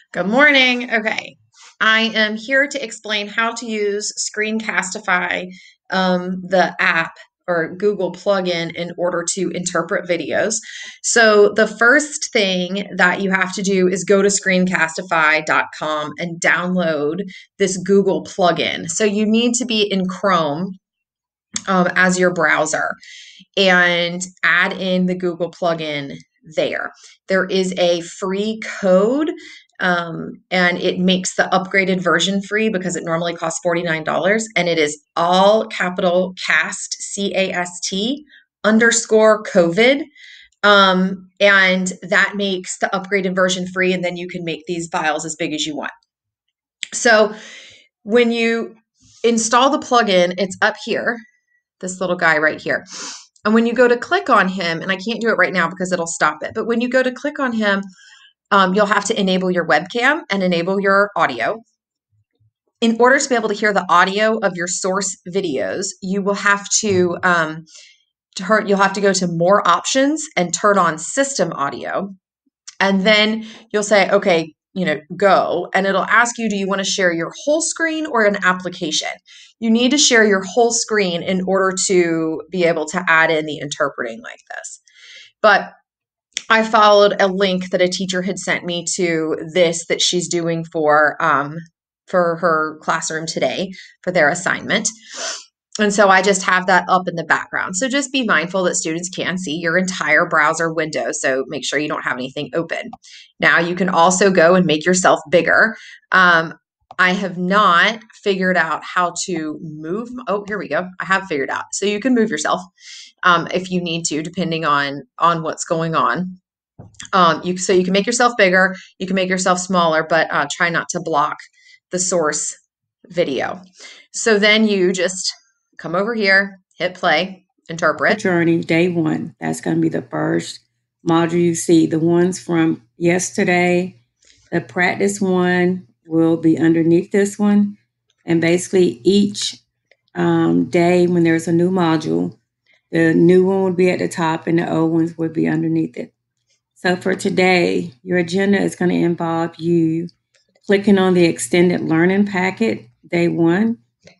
Good morning. Okay. I am here to explain how to use ScreenCastify, the app or Google plugin in order to interpret videos. So the first thing that you have to do is go to screencastify.com and download this Google plugin. So you need to be in Chrome as your browser and add in the Google plugin there. There is a free code and it makes the upgraded version free because it normally costs $49. And it is all capital cast, CAST underscore COVID. And that makes the upgraded version free. And then you can make these files as big as you want. So when you install the plugin, it's up here, this little guy right here. And when you go to click on him, and I can't do it right now because it'll stop it, but when you go to click on him, you'll have to enable your webcam and enable your audio. In order to be able to hear the audio of your source videos, you will have to you'll have to go to more options and turn on system audio. And then you'll say, okay, go, and it'll ask you, do you want to share your whole screen or an application? You need to share your whole screen in order to be able to add in the interpreting like this. But I followed a link that a teacher had sent me to this that she's doing for her classroom today for their assignment. And so I just have that up in the background. So just be mindful that students can see your entire browser window. So make sure you don't have anything open. Now you can also go and make yourself bigger. I have not figured out how to move. Oh, here we go. I have figured out. So you can move yourself if you need to, depending on what's going on. So you can make yourself bigger. You can make yourself smaller, but try not to block the source video. So then you just come over here, hit play, interpret. Journey, day one. That's going to be the first module you see. The ones from yesterday, the practice one will be underneath this one. And basically each day when there's a new module, the new one would be at the top and the old ones would be underneath it. So for today, your agenda is going to involve you clicking on the extended learning packet, day one.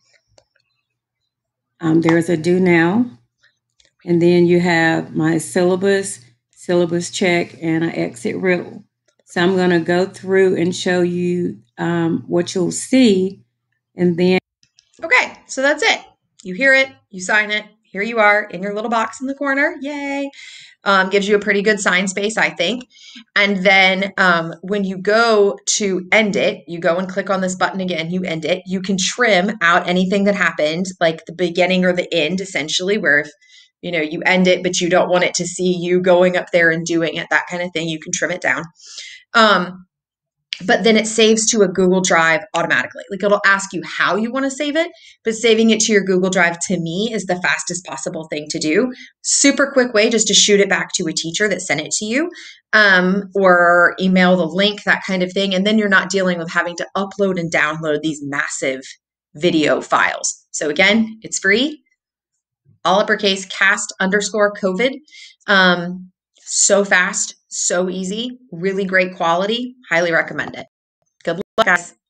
There's a do now. And then you have my syllabus check, and an exit riddle. So I'm going to go through and show you what you'll see. And then. Okay, so that's it. You hear it, you sign it. Here you are in your little box in the corner. Yay. Gives you a pretty good sign space, I think. And then when you go to end it, you go and click on this button again, you end it. You can trim out anything that happened, like the beginning or the end, essentially, where if you end it, but you don't want it to see you going up there and doing it, that kind of thing, you can trim it down. But then it saves to a Google Drive automatically. Like it'll ask you how you want to save it, but saving it to your Google Drive to me is the fastest possible thing to do. Super quick way just to shoot it back to a teacher that sent it to you, or email the link, that kind of thing. And then you're not dealing with having to upload and download these massive video files. So again, it's free, all uppercase, cast underscore COVID. So fast, so easy, really great quality. Highly recommend it. Good luck, guys.